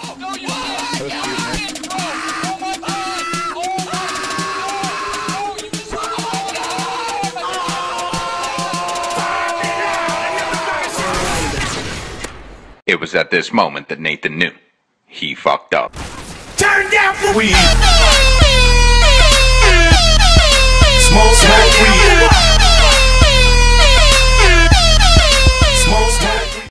No, you didn't! Oh my god! Oh my god! Oh, you just It was at this moment that Nathan knew. He fucked up. Turn down for weed!